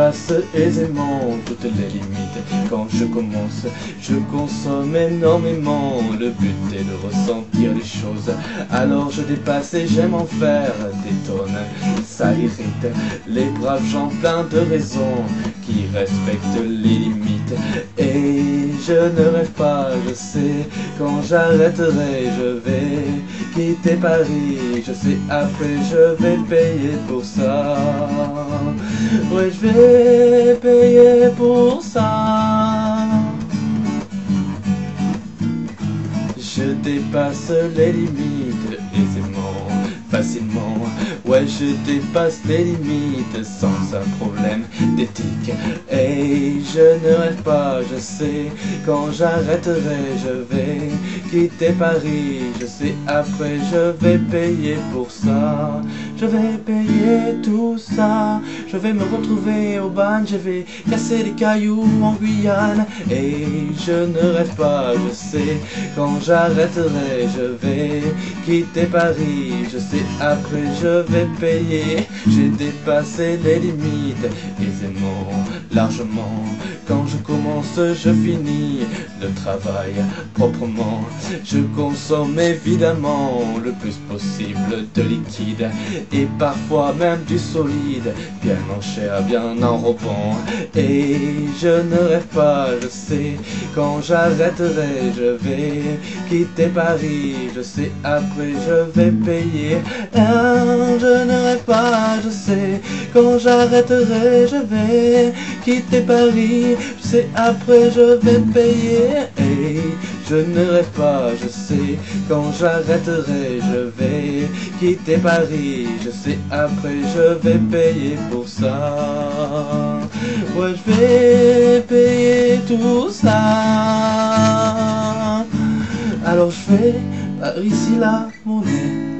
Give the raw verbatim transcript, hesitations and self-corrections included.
dépasse aisément toutes les limites. Quand je commence, je consomme énormément. Le but est de ressentir les choses, alors je dépasse et j'aime en faire des tonnes. Ça irrite les braves gens pleins de raisons qui respectent les limites. Et je ne rêve pas, je sais, quand j'arrêterai je vais quitter Paris. Je sais, après je vais payer pour ça. Ouais, je vais payer pour ça. Je dépasse les limites aisément, facilement. Ouais, je dépasse les limites sans un problème d'éthique. Et je ne rêve pas, je sais, quand j'arrêterai je vais quitter Paris. Je sais, après je vais payer pour ça. Je vais payer tout ça. Je vais me retrouver au bagne, je vais casser des cailloux en Guyane. Et je ne rêve pas, je sais, quand j'arrêterai je vais quitter Paris. Je sais, après je vais payer. J'ai dépassé les limites aisément, largement. Quand je commence, je finis le travail proprement. Je consomme évidemment le plus possible de liquide et parfois même du solide, bien en chair, bien en enrobant. Et je ne rêve pas, je sais, quand j'arrêterai je vais quitter Paris. Je sais, après je vais payer. Ah, je ne rêve pas, je sais, quand j'arrêterai je vais quitter Paris. Je sais, après je vais payer. Et je ne rêve pas, je sais, quand j'arrêterai je vais quitter Paris. Je sais, après je vais payer pour ça. Ouais, je vais payer tout ça. Alors je fais par ici la monnaie.